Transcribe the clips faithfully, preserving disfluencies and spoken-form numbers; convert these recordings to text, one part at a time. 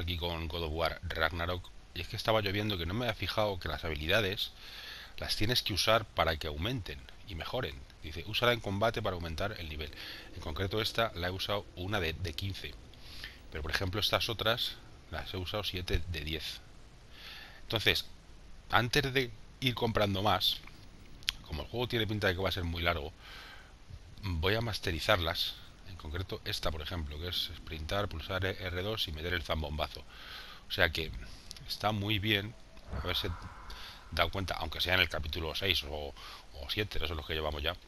aquí con God of War Ragnarok. Y es que estaba lloviendo que no me había fijado que las habilidades las tienes que usar para que aumenten y mejoren. Dice, úsala en combate para aumentar el nivel. En concreto esta la he usado una de, de quince. Pero por ejemplo estas otras las he usado siete de diez. Entonces, antes de ir comprando más, como el juego tiene pinta de que va a ser muy largo, voy a masterizarlas. En concreto esta, por ejemplo, que es sprintar, pulsar R dos y meter el zambombazo. O sea que está muy bien haberse dado cuenta, aunque sea en el capítulo seis o, o siete, eso es lo que llevamos ya.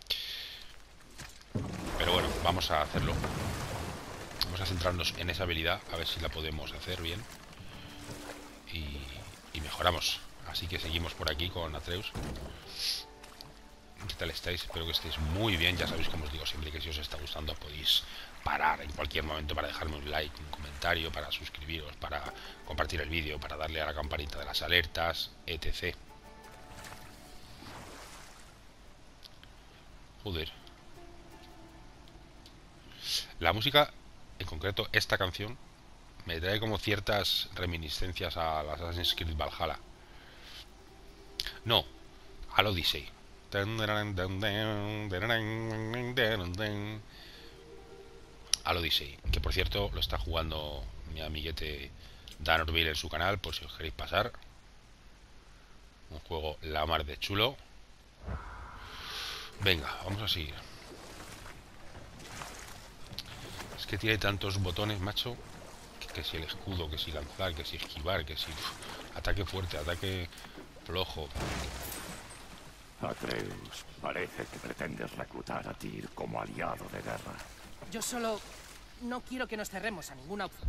Pero bueno, vamos a hacerlo. Vamos a centrarnos en esa habilidad, a ver si la podemos hacer bien. Y, y mejoramos. Así que seguimos por aquí con Atreus. ¿Qué tal estáis? Espero que estéis muy bien. Ya sabéis, como os digo siempre, que si os está gustando podéis parar en cualquier momento para dejarme un like, un comentario, para suscribiros, para compartir el vídeo, para darle a la campanita de las alertas, etcétera. Joder. La música, en concreto esta canción, me trae como ciertas reminiscencias a las Assassin's Creed Valhalla. No, al Odyssey. Al Odyssey, que por cierto lo está jugando mi amiguete Dan Orville en su canal, por si os queréis pasar. Un juego la mar de chulo. Venga, vamos a seguir. Es que tiene tantos botones, macho, que, que si el escudo, que si lanzar, que si esquivar, que si uf, ataque fuerte, ataque flojo. Atreus, parece que pretendes reclutar a Tyr como aliado de guerra. Yo solo no quiero que nos cerremos a ninguna opción.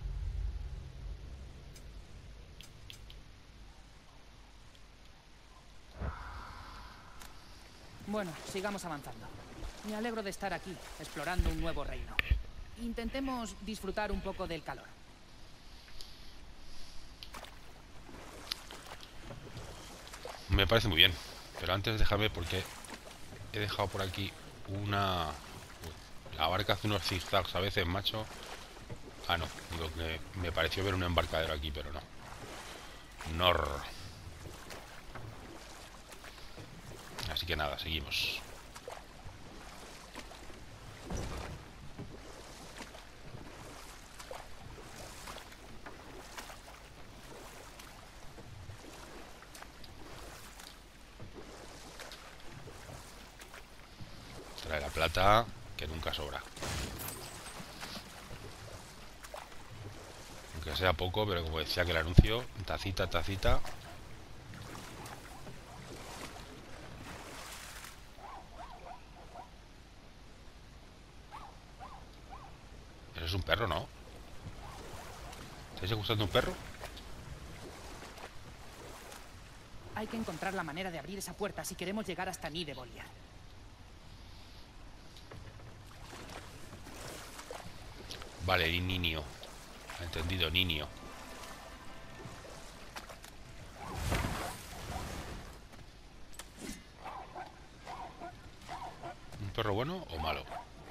Bueno, sigamos avanzando. Me alegro de estar aquí, explorando un nuevo reino. Intentemos disfrutar un poco del calor. Me parece muy bien. Pero antes déjame, porque he dejado por aquí una... Uy, la barca hace unos zigzags a veces, macho. Ah, no. Digo que me pareció ver un embarcadero aquí, pero no. Nor. Así que nada, seguimos. Trae la plata, que nunca sobra. Aunque sea poco, pero como decía que el anuncio, tacita, tacita. Eso es un perro, ¿no? ¿Estáis gustando un perro? Hay que encontrar la manera de abrir esa puerta si queremos llegar hasta Nidevolia. Vale, y niño. Entendido, niño. ¿Un perro bueno o malo?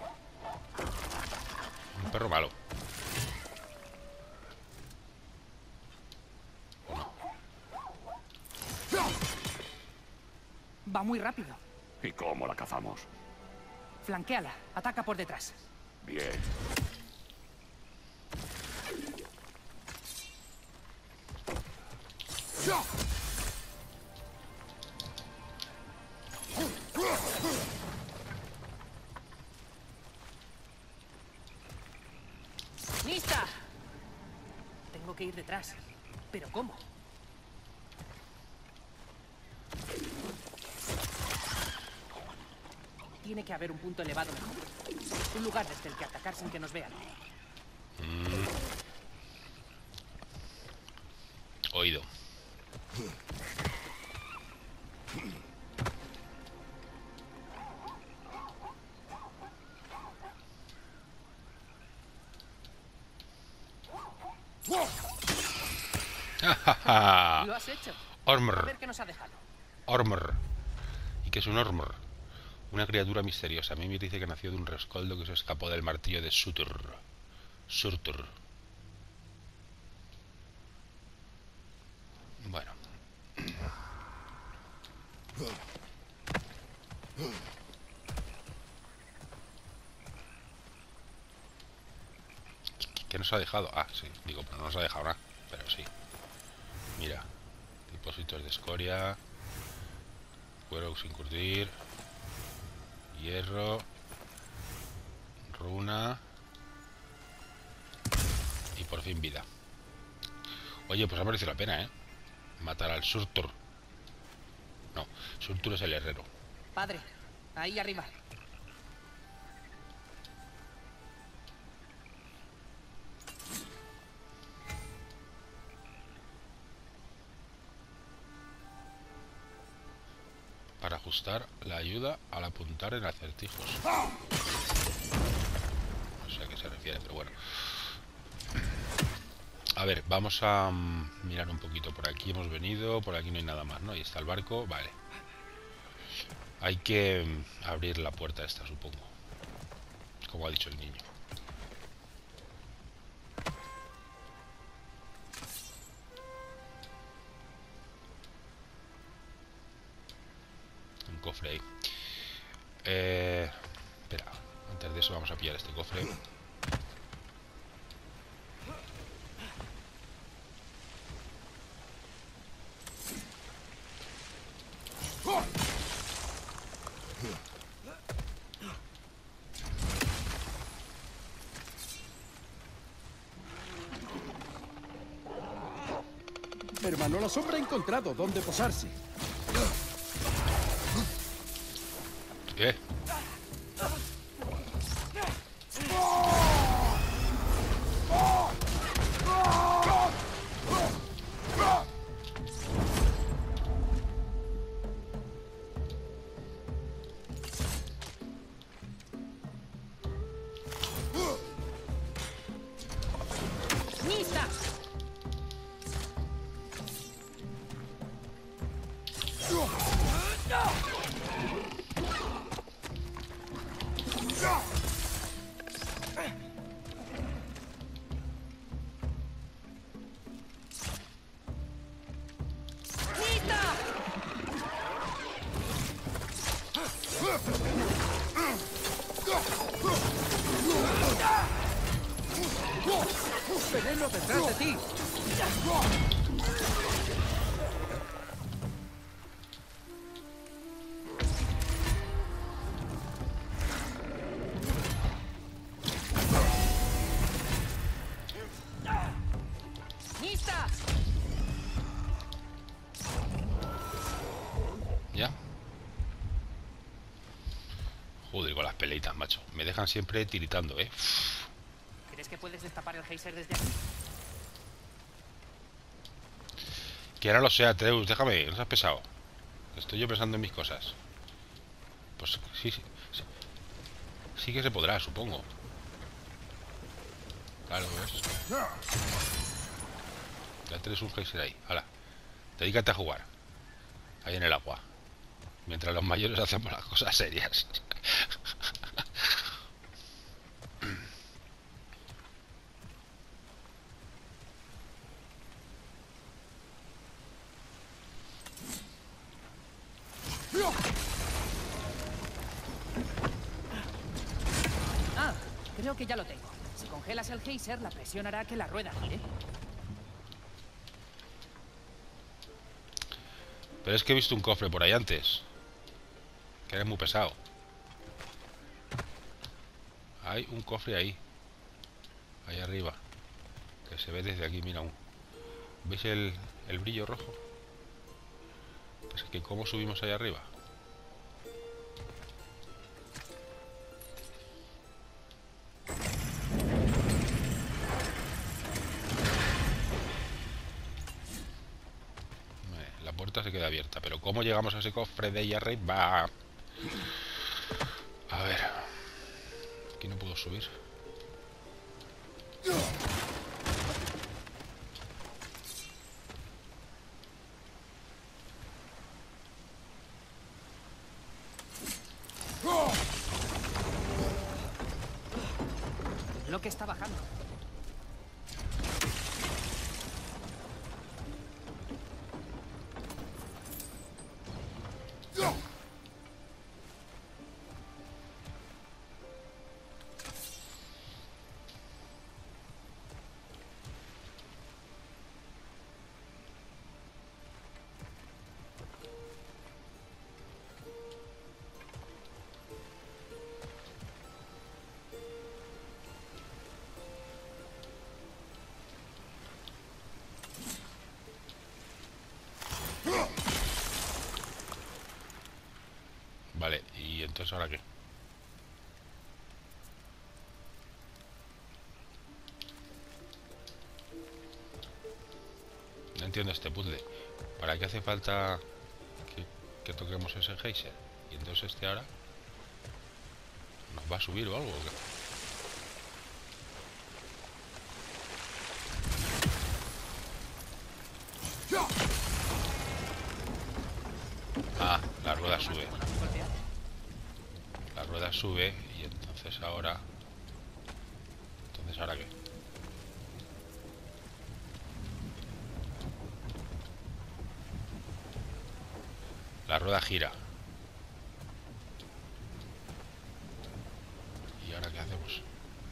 Un perro malo. ¿O no? Va muy rápido. ¿Y cómo la cazamos? Flanquéala. Ataca por detrás. Bien. ¡Lista! Tengo que ir detrás. ¿Pero cómo? Tiene que haber un punto elevado mejor. Un lugar desde el que atacar sin que nos vean. Mm. Oído. Lo has hecho. Ormr. A ver qué nos ha dejado. Ormr. ¿Y qué es un Ormr? Una criatura misteriosa. Mimir dice que nació de un rescoldo que se escapó del martillo de Surtur. Surtur. nos ha dejado? Ah, sí, digo, pero no nos ha dejado nada. Pero sí. Mira. Depósitos de escoria. Cuero sin curtir. Hierro. Runa. Y por fin vida. Oye, pues ha merecido la pena, ¿eh? Matar al Surtur. No, Surtur es el herrero. Padre, ahí arriba. Para ajustar la ayuda al apuntar en acertijos. No sé a qué se refiere, pero bueno. A ver, vamos a um, mirar un poquito. Por aquí hemos venido, por aquí no hay nada más, ¿no? Ahí está el barco, vale. Hay que um, abrir la puerta esta, supongo. Como ha dicho el niño. Un cofre ahí. Eh, espera, antes de eso vamos a pillar este cofre. Hermano, la sombra ha encontrado dónde posarse. ¿Qué? ¡Lista! ¡Veneno detrás de ti! ¡Lista! ¿Ya? Joder, con las peleitas, macho. Me dejan siempre tiritando, ¿eh? ¿Crees que puedes destapar el geyser desde aquí? Que ahora lo sea, Atreus, déjame, no seas pesado. Estoy yo pensando en mis cosas. Pues sí, sí, sí, sí que se podrá, supongo. Claro, ¿ves? Ya tienes un geyser ahí, hala. Dedícate a jugar. Ahí en el agua. Mientras los mayores hacemos las cosas serias. Ah, creo que ya lo tengo. Si congelas el geyser, la presión hará que la rueda gire. Pero es que he visto un cofre por ahí antes. Que eres muy pesado. Hay un cofre ahí. Ahí arriba. Que se ve desde aquí, mira. Un... ¿Veis el, el brillo rojo? Pues que ¿cómo subimos ahí arriba? La puerta se queda abierta, pero ¿cómo llegamos a ese cofre de ahí arriba? A ver. Aquí no puedo subir. Lo que está bajando. entonces ahora qué? No entiendo este puzzle. ¿Para qué hace falta que, que toquemos ese geyser? Y entonces este ahora nos va a subir o algo, ¿o qué? Ah, la rueda sube. La rueda sube y entonces ahora... Entonces ahora qué? La rueda gira. ¿Y ahora qué hacemos?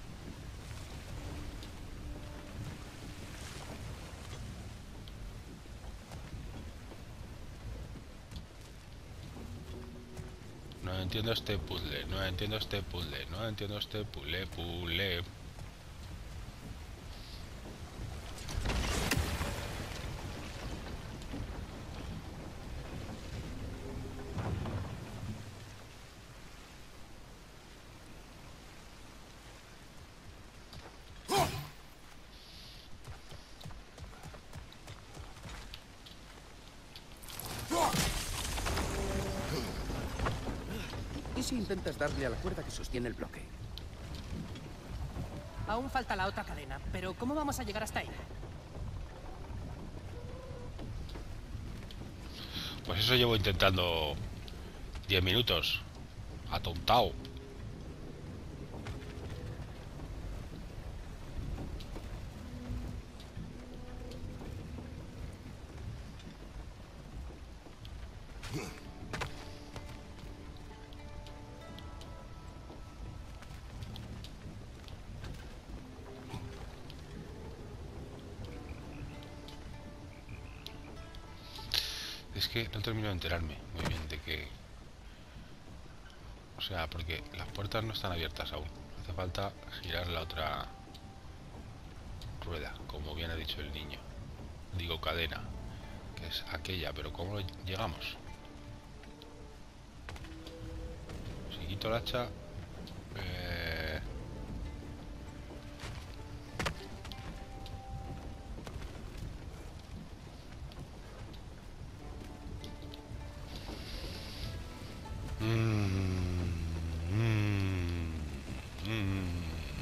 No entiendo este puzzle, no entiendo este puzzle, no entiendo este puzzle, puzzle. ¿Y si intentas darle a la cuerda que sostiene el bloque? Aún falta la otra cadena, pero ¿cómo vamos a llegar hasta ahí? Pues eso llevo intentando diez minutos. Atontado. Es que no termino de enterarme muy bien de que... O sea, porque las puertas no están abiertas aún. Hace falta girar la otra rueda, como bien ha dicho el niño. Digo cadena, que es aquella, pero ¿cómo llegamos? Si quito el hacha... Eh... Mm, mm, mm.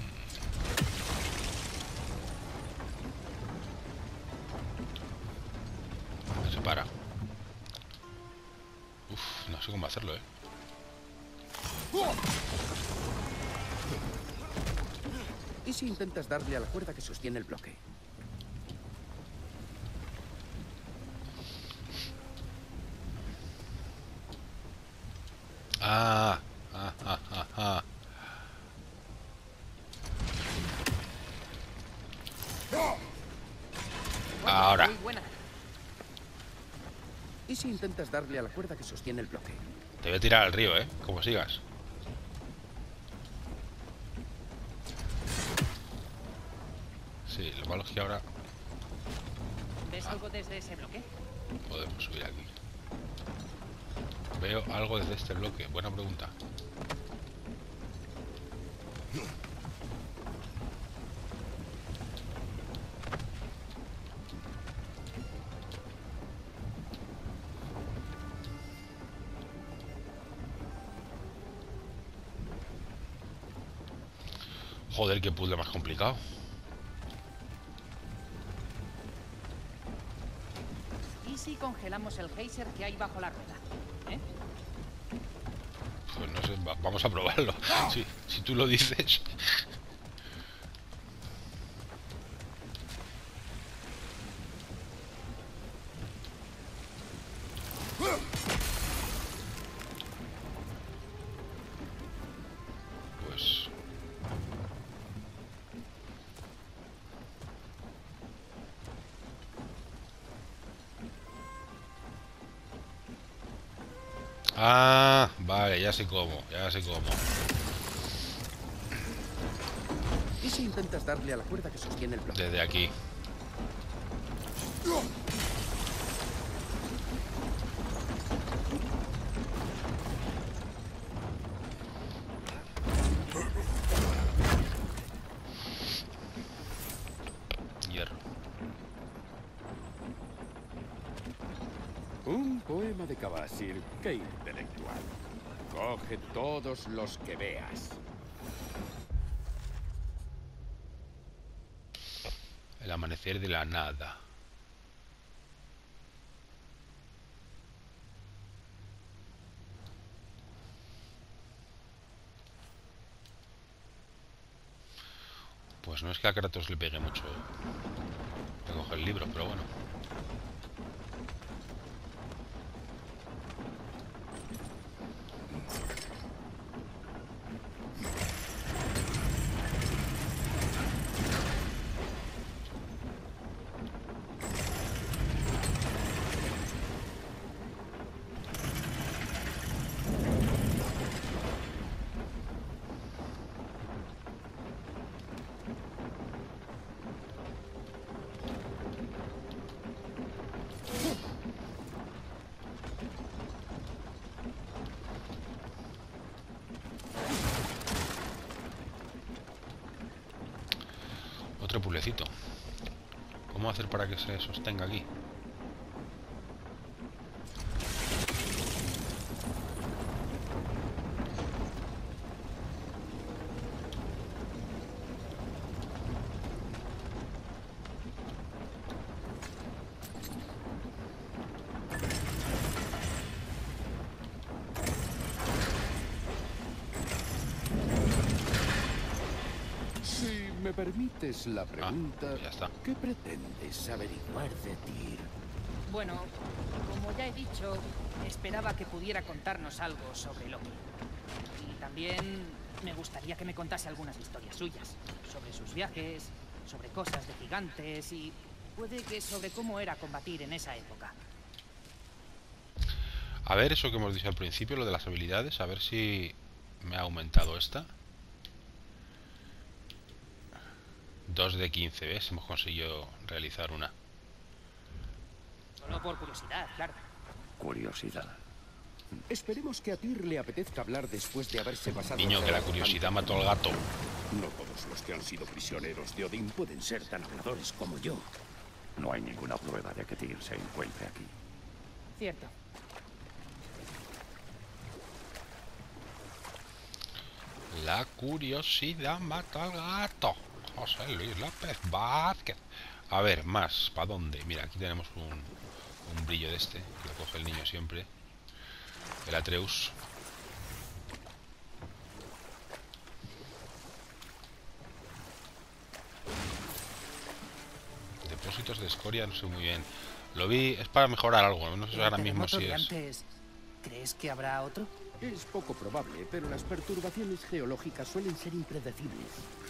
No se para. Uf, no sé cómo hacerlo, eh. ¿Y si intentas darle a la cuerda que sostiene el bloque? Ah, ah, ah, ah, ah. Ahora. Muy buena. ¿Y si intentas darle a la cuerda que sostiene el bloque? Te voy a tirar al río, eh. Como sigas. Sí, lo malo es que ahora ¿Ves algo desde ese bloque? podemos subir aquí. Veo algo desde este bloque. Buena pregunta. Joder, qué puzzle más complicado. ¿Y si congelamos el geyser que hay bajo la rueda? ¿Eh? Pues no sé, va- vamos a probarlo. Si, si tú lo dices. Pues... Ah, vale, ya sé cómo, ya sé cómo. ¿Y si intentas darle a la cuerda que sostiene el bloque? Desde aquí. Un poema de Kvasir. Qué intelectual. Coge todos los que veas. El amanecer de la nada. Pues no es que a Kratos le pegue mucho de coger el libro, pero bueno. Otro puzzlecito. ¿Cómo hacer para que se sostenga aquí? Si me permites la pregunta, Ah, ya está. ¿qué pretendes averiguar de Tyr? Bueno, como ya he dicho, esperaba que pudiera contarnos algo sobre Loki. Y también me gustaría que me contase algunas historias suyas, sobre sus viajes, sobre cosas de gigantes y puede que sobre cómo era combatir en esa época. A ver, eso que hemos dicho al principio, lo de las habilidades, a ver si me ha aumentado esta. dos de quince, ¿ves? Hemos conseguido realizar una. Solo por curiosidad, claro. Curiosidad. Esperemos que a Tyr le apetezca hablar después de haberse pasado... Niño, que la curiosidad mató al gato. No todos los que han sido prisioneros de Odín pueden ser tan habladores como yo. No hay ninguna prueba de que Tyr se encuentre aquí. Cierto. La curiosidad mató al gato. José Luis López Vázquez. A ver, más, ¿para dónde? Mira, aquí tenemos un, un brillo de este, que lo coge el niño siempre. El Atreus. Depósitos de escoria, no sé muy bien. Lo vi, es para mejorar algo, no sé ahora mismo si de es... antes, ¿crees que habrá otro? Es poco probable, pero las perturbaciones geológicas suelen ser impredecibles.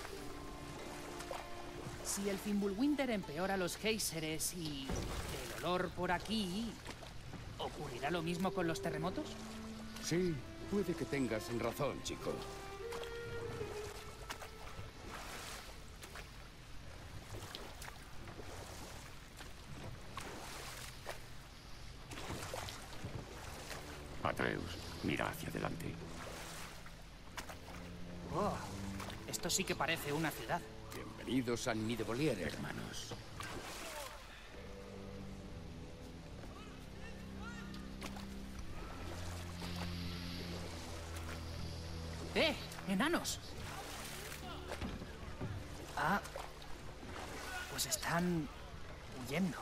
Si el Fimbulwinter empeora los géiseres y el olor por aquí, ¿ocurrirá lo mismo con los terremotos? Sí, puede que tengas razón, chico. Atreus, mira hacia adelante. Oh, esto sí que parece una ciudad. Bienvenidos a Nidebollier, hermanos. ¡Eh! ¡Enanos! Ah, pues están huyendo.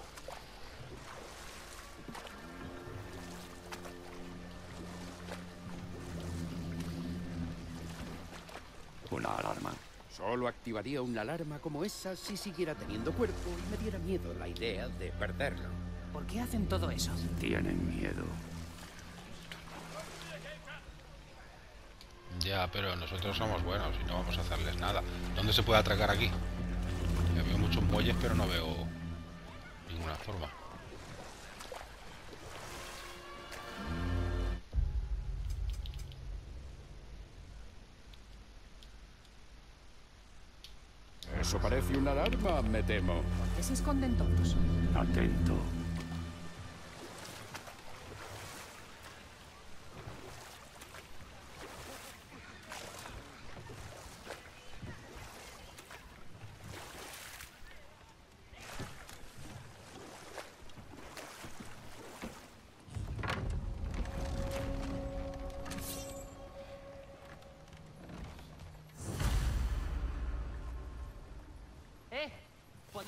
Una alarma. Solo activaría una alarma como esa si siguiera teniendo cuerpo y me diera miedo la idea de perderlo. ¿Por qué hacen todo eso? Tienen miedo. Ya, pero nosotros somos buenos y no vamos a hacerles nada. ¿Dónde se puede atracar aquí? Ya veo muchos muelles, pero no veo ninguna forma. Eso parece una alarma, me temo. ¿Por qué se esconden todos? Atento.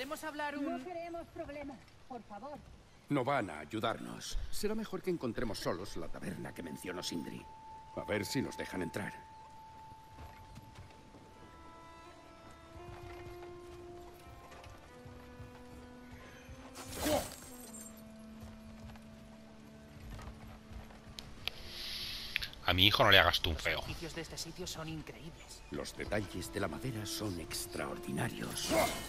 ¿Podemos hablar un...? No queremos problemas, por favor. No van a ayudarnos. Será mejor que encontremos solos la taberna que mencionó Sindri. A ver si nos dejan entrar. A mi hijo no le hagas tú un feo. Los edificios de este sitio son increíbles. Los detalles de la madera son extraordinarios.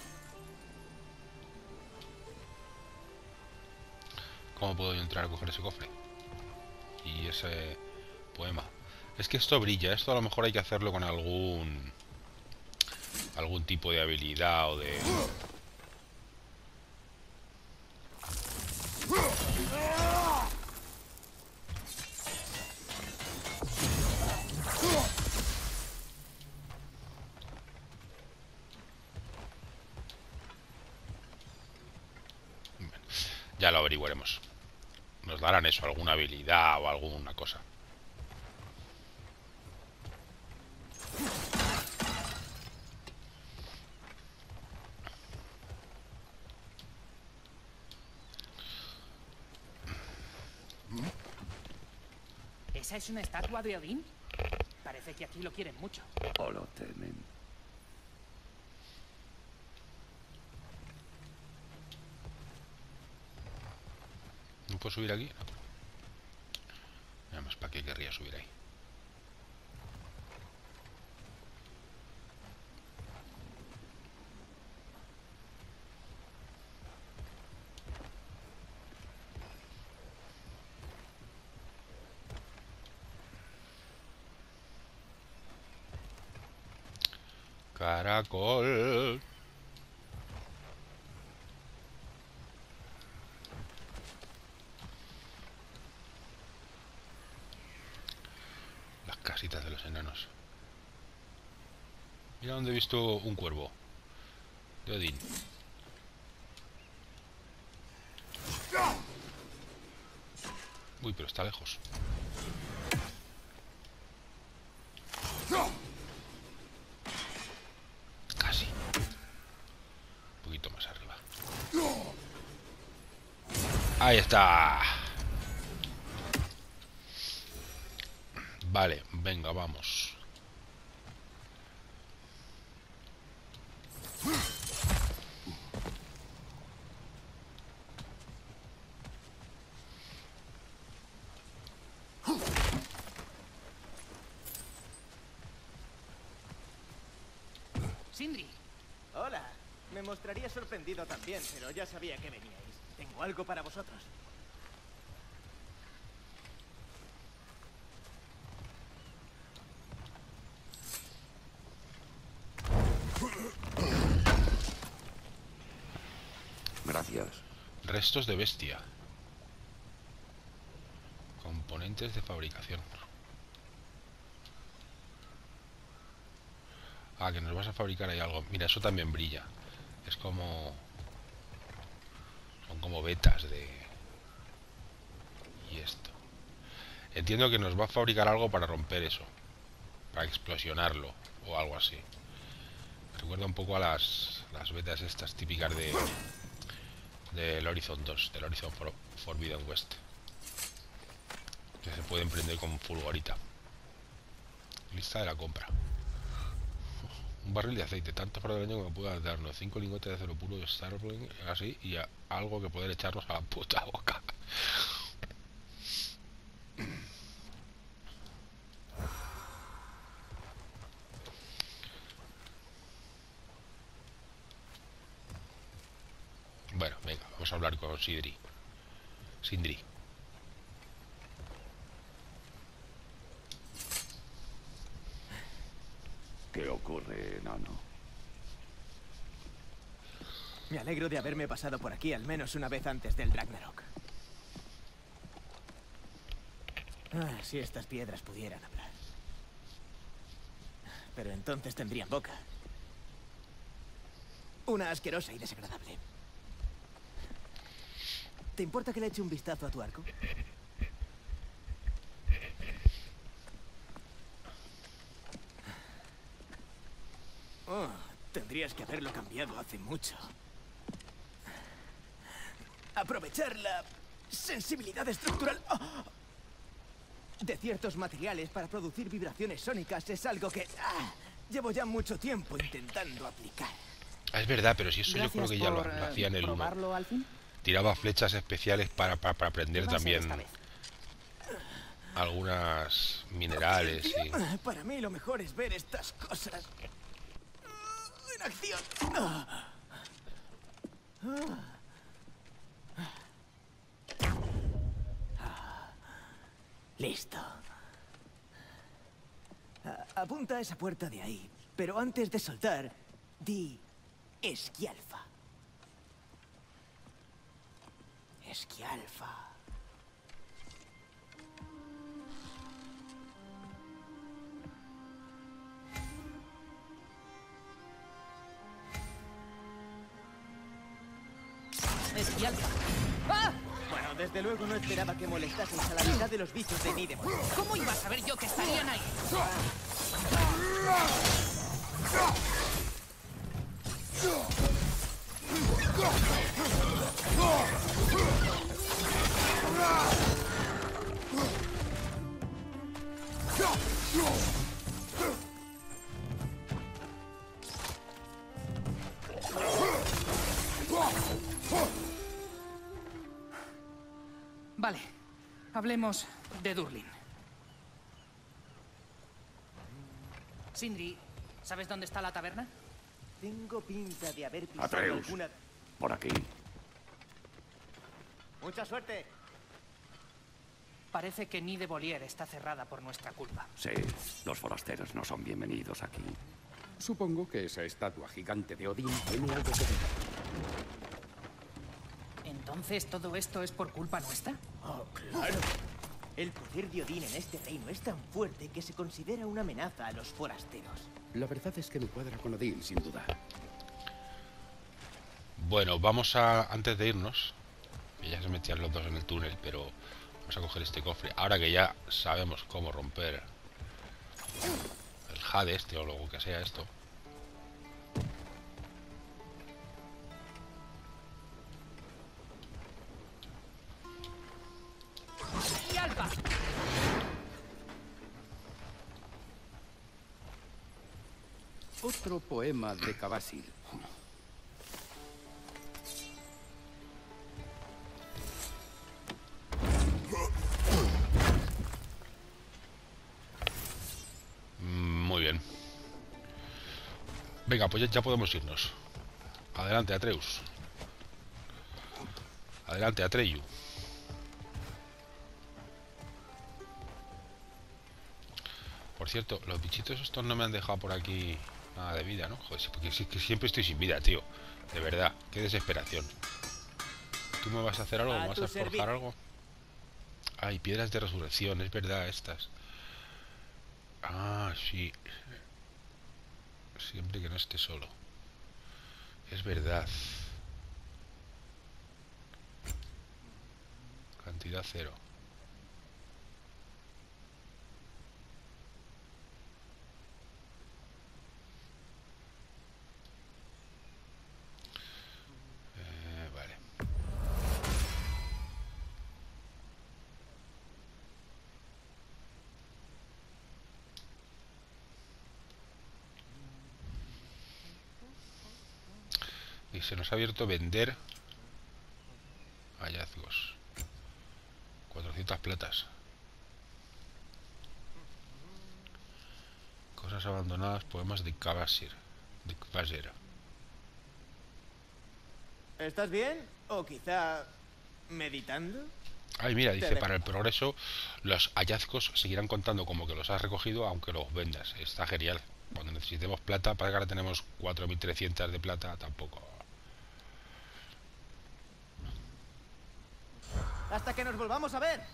¿Cómo puedo yo entrar a coger ese cofre? Y ese poema. Es que esto brilla. Esto a lo mejor hay que hacerlo con algún... algún tipo de habilidad o de... Ya lo averiguaremos. Nos darán eso, alguna habilidad o alguna cosa. ¿Esa es una estatua de Odín? Parece que aquí lo quieren mucho. O lo temen. ¿No puedo subir aquí? No. Además, ¿para qué querría subir ahí? Caracol. Las casitas de los enanos. Mira donde he visto un cuervo de Odín. Uy, pero está lejos. Casi. Un poquito más arriba. Ahí está. Vale, venga, vamos. Sindri, Hola. Me mostraría sorprendido también, pero ya sabía que veníais. Tengo algo para vosotros. Gracias. Restos de bestia. Componentes de fabricación. Ah, que nos vas a fabricar ahí algo. Mira, eso también brilla. Es como... Son como vetas de... Y esto. Entiendo que nos va a fabricar algo para romper eso. Para explosionarlo. O algo así. Me recuerda un poco a las, las vetas estas típicas de... Del Horizon dos. Del Horizon For, Forbidden West. Que se pueden prender con fulgorita. Lista de la compra. Un barril de aceite, tanto para el año como pueda darnos. Cinco lingotes de acero puro de Starling, así, y a, algo que poder echarnos a la puta boca. Bueno, venga, vamos a hablar con Sindri. Sindri. ¿Qué ocurre, enano? Me alegro de haberme pasado por aquí al menos una vez antes del Ragnarok. Ah, si estas piedras pudieran hablar. Pero entonces tendrían boca. Una asquerosa y desagradable. ¿Te importa que le eche un vistazo a tu arco? Oh, tendrías que haberlo cambiado hace mucho. aprovechar la sensibilidad estructural ¡oh! de ciertos materiales para producir vibraciones sónicas es algo que ah, llevo ya mucho tiempo intentando aplicar. Ah, es verdad, pero si eso Gracias yo creo que ya lo, por, lo hacía en eh, el uno. probarlo al fin. Tiraba flechas especiales para, para, para aprender ¿Qué va a ser también esta vez? algunas minerales y... Para mí lo mejor es ver estas cosas en acción. Listo. A- apunta a esa puerta de ahí, pero antes de soltar, di Esquialfa. Esquialfa. Esquialfa. ¡Ah! Bueno, desde luego no esperaba que molestaseis a la mitad de los bichos de Nidemon. ¿Cómo iba a saber yo que estarían ahí? Vale, hablemos de Durlin. Sindri, ¿sabes dónde está la taberna? Tengo pinta de haber pisado Atreus, alguna... por aquí. ¡Mucha suerte! Parece que Nide Volier está cerrada por nuestra culpa. Sí, los forasteros no son bienvenidos aquí. Supongo que esa estatua gigante de Odín tiene algo que ver. ¿Entonces todo esto es por culpa nuestra? ¡Oh, claro! El poder de Odín en este reino es tan fuerte que se considera una amenaza a los forasteros. La verdad es que me cuadra con Odín, sin duda. Bueno, vamos a... Antes de irnos, que ya se metían los dos en el túnel, pero vamos a coger este cofre. Ahora que ya sabemos cómo romper el jade este o lo que sea esto. ¡Y Alfa! Otro poema de Cabasil. Muy bien. Venga, pues ya, ya podemos irnos. Adelante, Atreus. Adelante, Atreyu. Por cierto, los bichitos estos no me han dejado por aquí nada de vida, ¿no? Joder, porque es que siempre estoy sin vida, tío. De verdad, qué desesperación. ¿Tú me vas a hacer algo? A ¿Me vas tu a forjar servicio. algo? Ay, piedras de resurrección, es verdad, estas. Ah, sí. Siempre que no esté solo. Es verdad. Cantidad cero. Eh, vale. Y se nos ha abierto vender hallazgos. cuatrocientas platas. Cosas abandonadas, poemas de Kabasir. De Kvasir. ¿Estás bien? ¿O quizá meditando? Ay, mira, Te dice, dejo. para el progreso, los hallazgos seguirán contando como que los has recogido, aunque los vendas. Está genial. Cuando necesitemos plata, para que ahora tenemos cuatro mil trescientas de plata, tampoco. Hasta que nos volvamos a ver.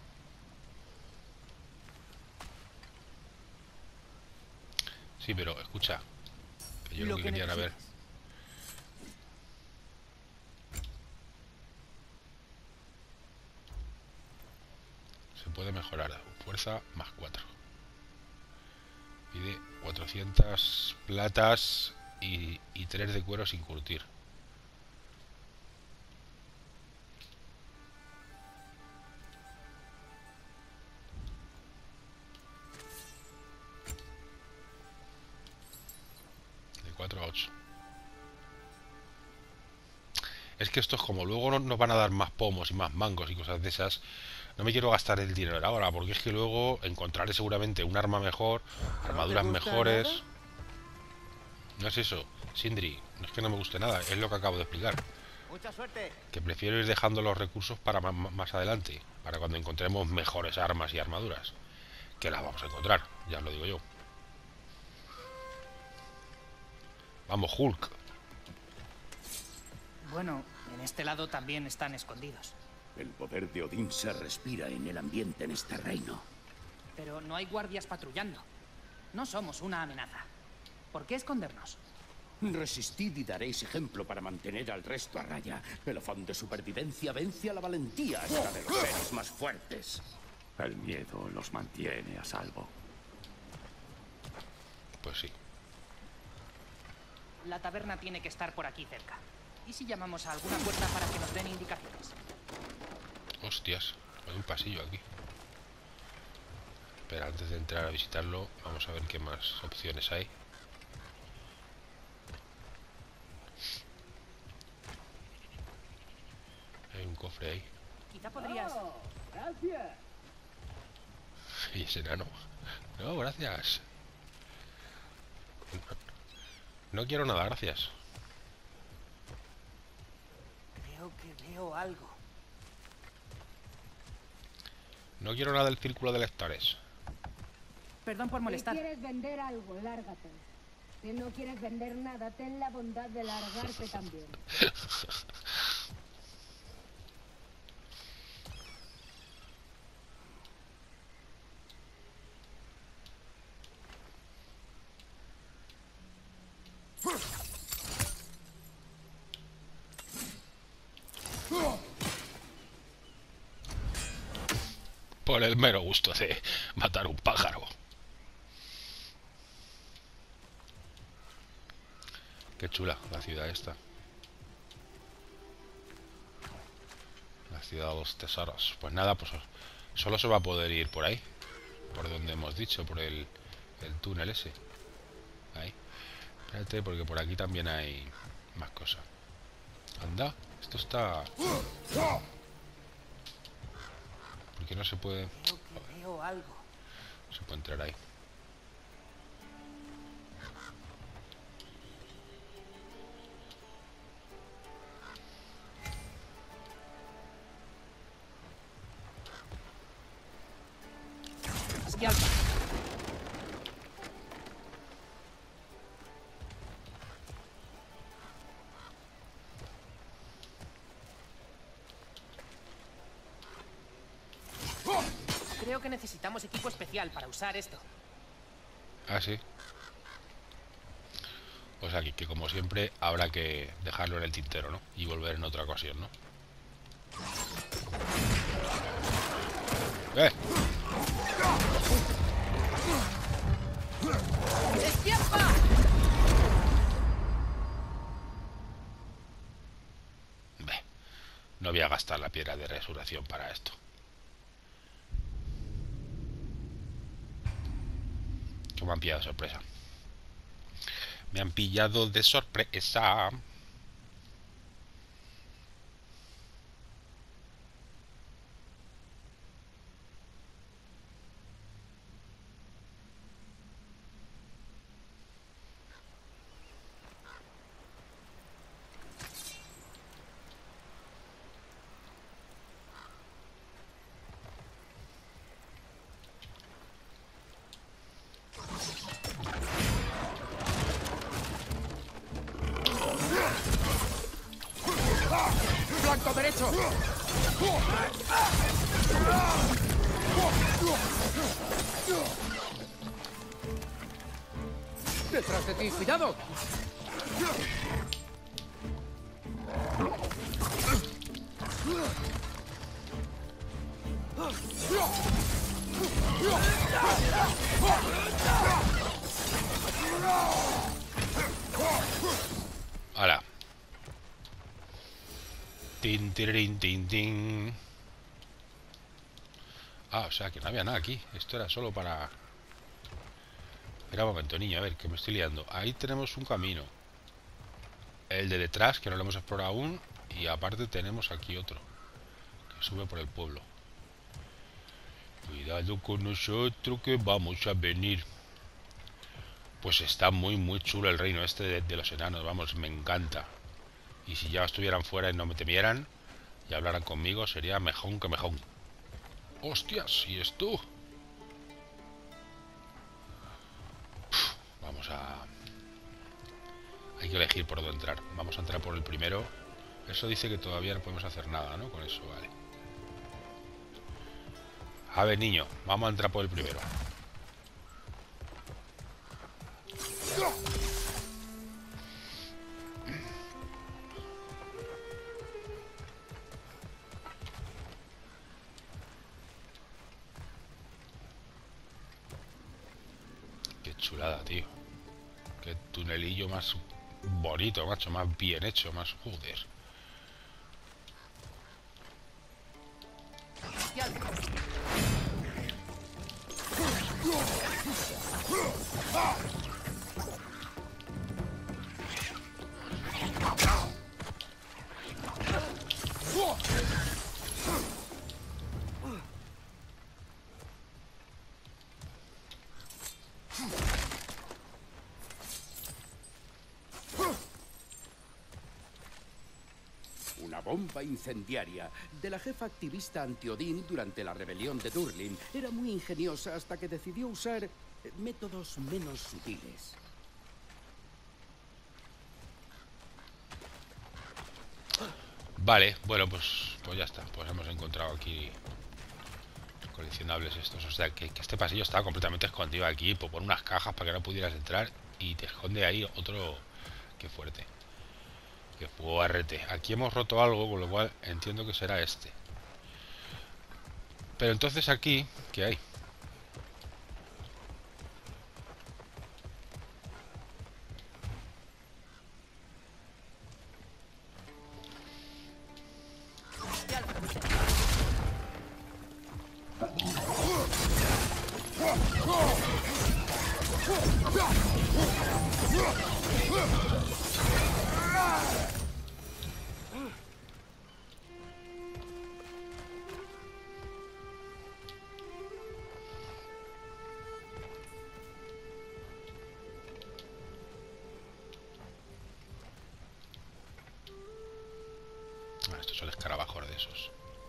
Sí, pero escucha, que yo lo, Lo que que quería era ver. necesites. Se puede mejorar. Fuerza más cuatro. Pide cuatrocientas platas y, y tres de cuero sin curtir. Es que esto es como luego no- nos van a dar más pomos y más mangos y cosas de esas. No me quiero gastar el dinero ahora, porque es que luego encontraré seguramente un arma mejor, armaduras ¿No te gusta mejores. nada? No es eso, Sindri, no es que no me guste nada, es lo que acabo de explicar. Mucha suerte. Que prefiero ir dejando los recursos para ma- ma- más adelante, para cuando encontremos mejores armas y armaduras. Que las vamos a encontrar, ya os lo digo yo. Vamos, Hulk. Bueno, en este lado también están escondidos. El poder de Odín se respira en el ambiente en este reino. Pero no hay guardias patrullando. No somos una amenaza. ¿Por qué escondernos? Resistid y daréis ejemplo para mantener al resto a raya. El afán de supervivencia vence a la valentía hasta de los seres más fuertes. El miedo los mantiene a salvo. Pues sí. La taberna tiene que estar por aquí cerca. ¿Y si llamamos a alguna puerta para que nos den indicaciones? Hostias, hay un pasillo aquí. Pero antes de entrar a visitarlo, vamos a ver qué más opciones hay. Hay un cofre ahí. Quizá podrías... Gracias. Y ese enano. No, gracias. No quiero nada, gracias. Creo que veo algo. No quiero nada del círculo de lectores. Perdón por Si molestar. quieres vender algo, lárgate. Si no quieres vender nada, ten la bondad de largarte también. Por el mero gusto de matar un pájaro. Qué chula la ciudad esta. La ciudad de los tesoros. Pues nada, pues solo se va a poder ir por ahí. Por donde hemos dicho, por el, el túnel ese. Ahí. Espérate, porque por aquí también hay más cosas. Anda, esto está... ¿Por qué no se puede...? Creo que veo algo. Se puede entrar ahí. Es que algo... Creo que necesitamos equipo especial para usar esto. Ah, sí. O sea, que, que como siempre habrá que dejarlo en el tintero, ¿no? Y volver en otra ocasión, ¿no? ¡Eh! ¡Despierta! Beh, no voy a gastar la piedra de resurrección para esto. Que me han pillado de sorpresa. Me han pillado de sorpresa. ¡Flanco derecho! ¡Detrás de ti! ¡Cuidado! ¡Hala! Tin, tirirín, tin, tin. Ah, o sea, que no había nada aquí. Esto era solo para... Espera un momento, niño, a ver, que me estoy liando. Ahí tenemos un camino. El de detrás, que no lo hemos explorado aún. Y aparte tenemos aquí otro que sube por el pueblo. Cuidado con nosotros que vamos a venir. Pues está muy muy chulo el reino este de, de los enanos, vamos, me encanta. Y si ya estuvieran fuera y no me temieran y hablaran conmigo, sería mejor que mejor. ¡Hostias! ¿Y esto? Uf, vamos a... Hay que elegir por dónde entrar. Vamos a entrar por el primero. Eso dice que todavía no podemos hacer nada, ¿no? Con eso, vale. A ver, niño, vamos a entrar por el primero. Qué chulada, tío. Qué tunelillo más bonito, macho, más bien hecho, más joder. Una bomba incendiaria de la jefa activista anti-Odín durante la rebelión de Durlin. Era muy ingeniosa hasta que decidió usar métodos menos sutiles. Vale, bueno, pues, pues ya está. Pues hemos encontrado aquí coleccionables estos. O sea, que, que este pasillo estaba completamente escondido aquí por, por unas cajas para que no pudieras entrar. Y te esconde ahí otro... Qué fuerte. Qué fuerte. Aquí hemos roto algo, con lo cual entiendo que será este. Pero entonces aquí, ¿qué hay? Ah, estos son escarabajos de esos.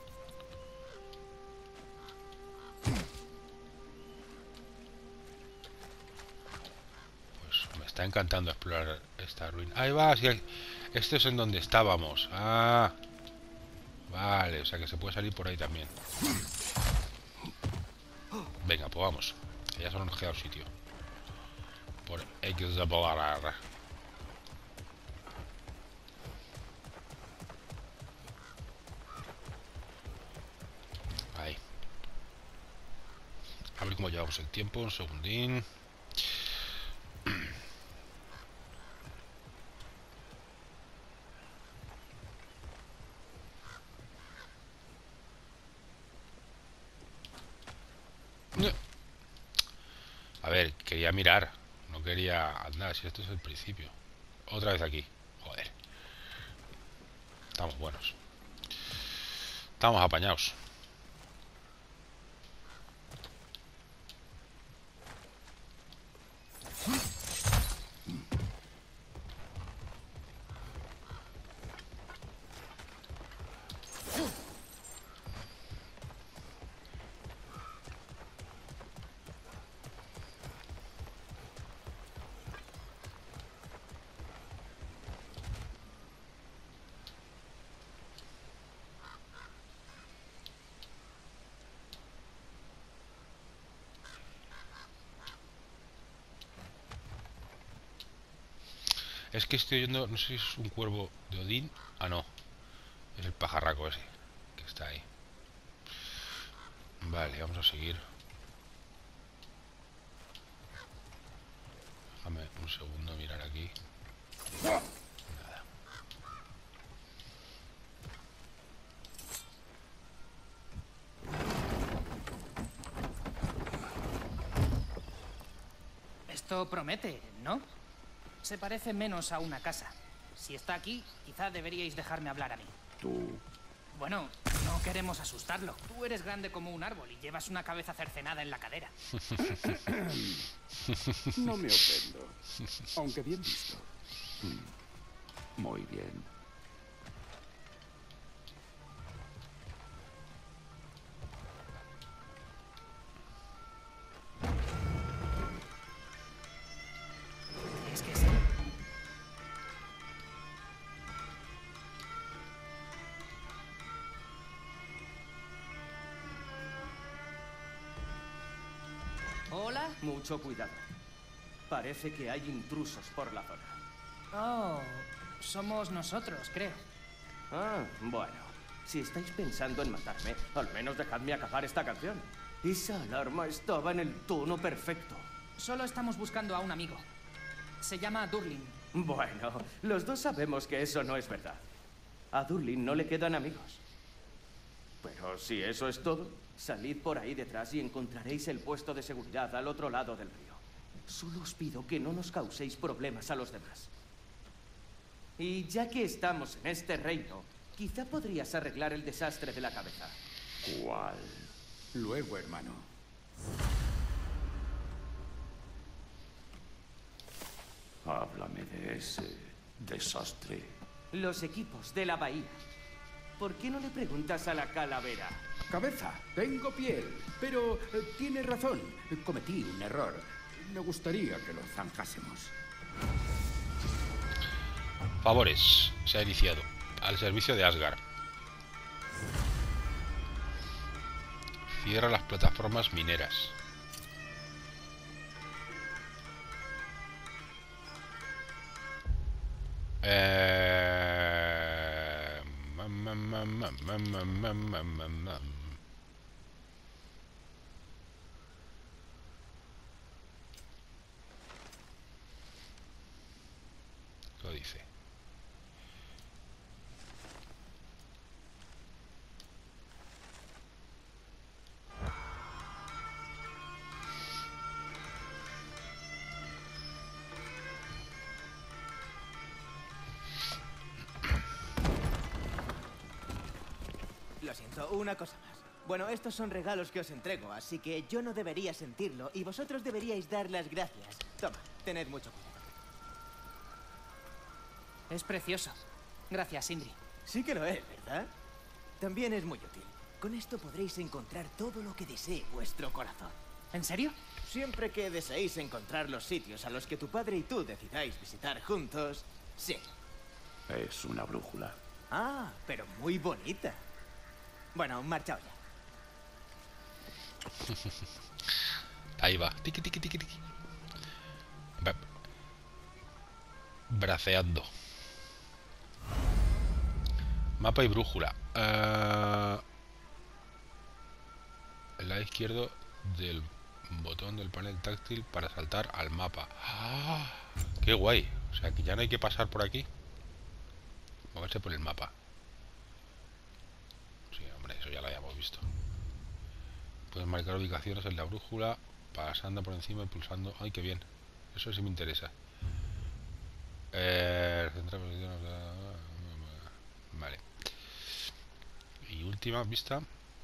Pues me está encantando explorar esta ruina. Ahí va, sí, este es en donde estábamos. Ah, vale, o sea que se puede salir por ahí también. Venga, pues vamos. Que ya solo nos queda un sitio. Por explorar. Ahí. A ver cómo llevamos el tiempo. Un segundín. A ver, quería mirar. No quería andar. Si esto es el principio. Otra vez aquí. Joder. Estamos buenos. Estamos apañados. Es que estoy oyendo, no sé si es un cuervo de Odín. Ah, no. Es el pajarraco ese que está ahí. Vale, vamos a seguir. Déjame un segundo mirar aquí. Nada. Esto promete, ¿no? Se parece menos a una casa. Si está aquí, quizá deberíais dejarme hablar a mí. Tú... Bueno, no queremos asustarlo. Tú eres grande como un árbol y llevas una cabeza cercenada en la cadera. No me ofendo, aunque bien visto. Muy bien. Es que sí. ¿Hola? Mucho cuidado. Parece que hay intrusos por la zona. Oh, somos nosotros, creo. Ah, bueno. Si estáis pensando en matarme, al menos dejadme acabar esta canción. Esa alarma estaba en el tono perfecto. Solo estamos buscando a un amigo. Se llama Durlin. Bueno, los dos sabemos que eso no es verdad. A Durlin no le quedan amigos. Pero si eso es todo, salid por ahí detrás y encontraréis el puesto de seguridad al otro lado del río. Solo os pido que no nos causéis problemas a los demás. Y ya que estamos en este reino, quizá podrías arreglar el desastre de la cabeza. ¿Cuál? Luego, hermano. Háblame de ese desastre. Los equipos de la bahía. ¿Por qué no le preguntas a la calavera? Cabeza, tengo piel, pero eh, tiene razón. Cometí un error. Me gustaría que lo zanjásemos. Favores. Se ha iniciado. Al servicio de Asgard. Cierra las plataformas mineras. Eh... mam, mam, mam, mam, mam, mam, mam, mam, mam. Lo dice. Lo siento, una cosa más. Bueno, estos son regalos que os entrego, así que yo no debería sentirlo y vosotros deberíais dar las gracias. Toma, tened mucho cuidado. Es precioso. Gracias, Sindri. Sí que lo es, ¿verdad? También es muy útil. Con esto podréis encontrar todo lo que desee vuestro corazón. ¿En serio? Siempre que deseéis encontrar los sitios a los que tu padre y tú decidáis visitar juntos, sí. Es una brújula. Ah, pero muy bonita. Bueno, marchaos ya. Ahí va. Tiki, tiki, tiki, tiki. Va. Braceando. Mapa y brújula. Uh, el lado izquierdo del botón del panel táctil para saltar al mapa. ¡Ah! ¡Qué guay! O sea, que ya no hay que pasar por aquí. Moverse por el mapa. Sí, hombre, eso ya lo habíamos visto. Puedes marcar ubicaciones en la brújula pasando por encima y pulsando. ¡Ay, qué bien! Eso sí me interesa. Eh, vale. Y última vista.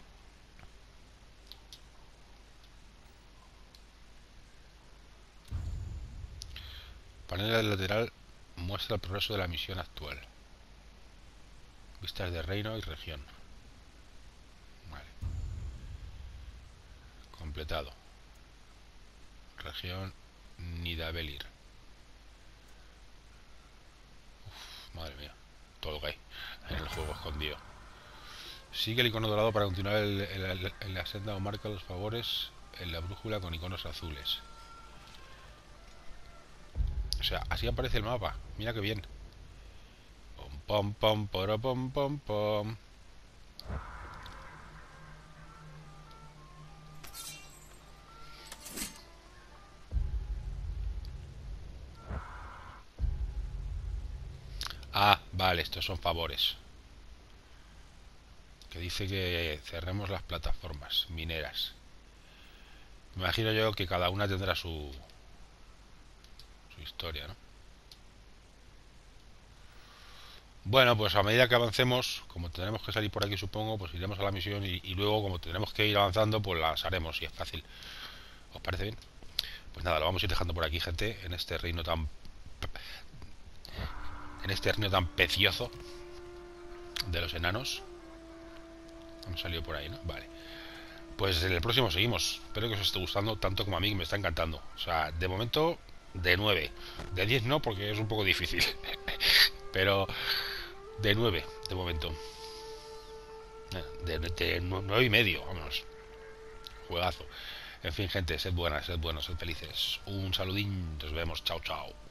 Panel lateral muestra el progreso de la misión actual. Vistas de reino y región. Vale. Completado. Región Nidavellir. Uf, madre mía. Todo lo que hay en el juego escondido. Sigue el icono dorado para continuar el, el, el, en la senda o marca los favores en la brújula con iconos azules. O sea, así aparece el mapa. Mira que bien. Pom pom pom poro, pom pom pom. Ah, vale, estos son favores. Que dice que cerremos las plataformas mineras. Me imagino yo que cada una tendrá su su historia, ¿no? Bueno, pues a medida que avancemos, como tendremos que salir por aquí, supongo, pues iremos a la misión y, y luego, como tendremos que ir avanzando, pues las haremos, si es fácil. ¿Os parece bien? Pues nada, lo vamos a ir dejando por aquí, gente, en este reino tan... En este reino tan precioso de los enanos. Hemos salido por ahí, ¿no? Vale. Pues en el próximo seguimos. Espero que os esté gustando tanto como a mí, que me está encantando. O sea, de momento, de nueve. De diez no, porque es un poco difícil. Pero de nueve, de momento. De, de, de nueve y medio, vámonos. Juegazo. En fin, gente, sed buenas, sed buenos, sed felices. Un saludín, nos vemos, chao, chao.